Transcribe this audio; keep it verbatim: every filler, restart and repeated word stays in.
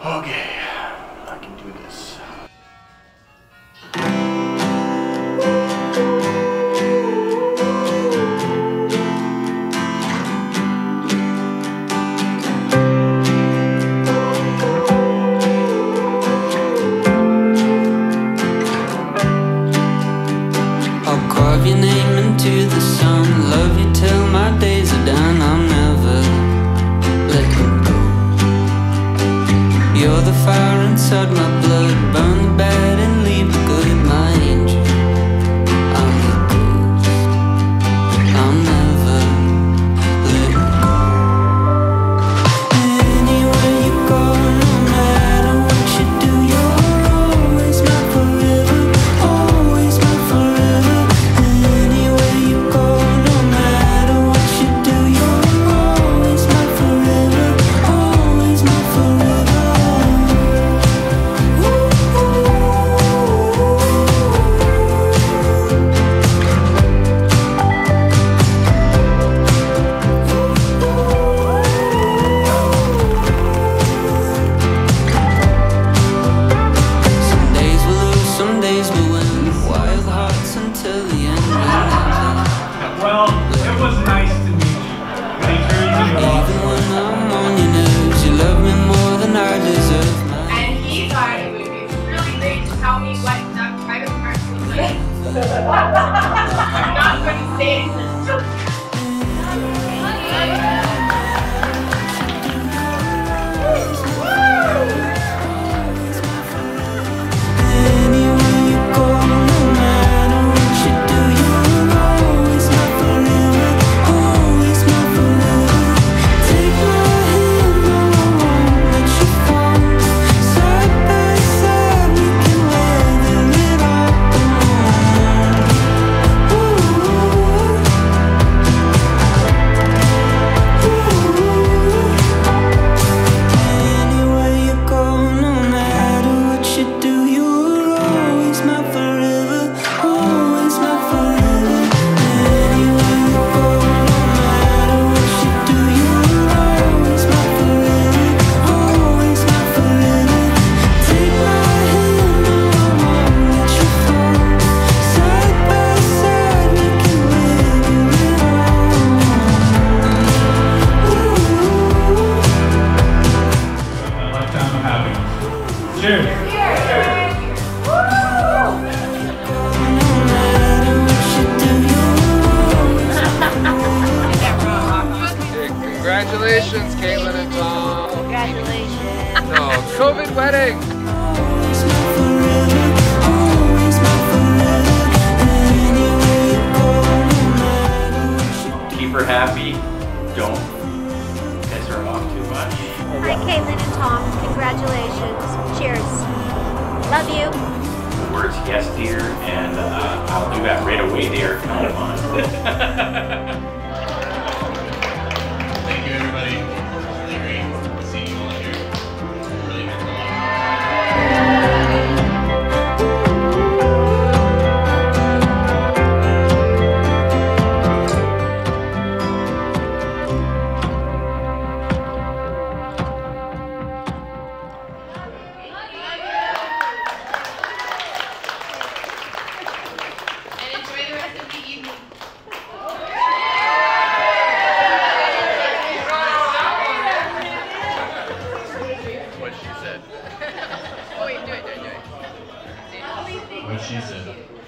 Okay, I can do this. I'll carve your name into the sun, love you till my days are done. I'll never let you go. You're the fire inside my blood, burn the bad and leave the good, my angel. I'm your ghost, I'll never let you go. Anywhere you go, no matter what you do, you're always my forever, always my forever. Anywhere you go, no matter what you do, you're always my forever, always my forever. Some days we'll lose, some days we'll win. Wild hearts until the end. Well, it was nice to meet you. Even when I'm on your news, you love me more than I deserve. And he thought it would be really great to tell me what that private part was like. I'm not going to say it. Anywhere you go, no matter what you do, you're always my forever, always my forever. Take my hand, no, I won't let you fall. Side by side, we can weather it all. Ooh, ooh. Anywhere you go, no matter what you do, you're always my forever, always my forever. Anywhere you go, no matter what you do, you're always my forever, always my forever. Take my hand, no, I won't let you fall. Side by side, we can weather it all. A lifetime of happiness. Cheers. No matter what you do, you're Congratulations, Caitlyn and Tom. Congratulations. No, COVID wedding. always my forever, always my forever. Anywhere you go, no matter what you do. Keep her happy. Don't piss her off too much. Hi, Caitlyn and Tom. Congratulations. Cheers. Love you. The words yes, dear, and uh, I'll do that right away, dear. Come on. Thank you, everybody. Really great seeing you all here. Really meant a lot. And enjoy the rest of the evening. What she said. Oh wait, do it, do it, do it. What she said.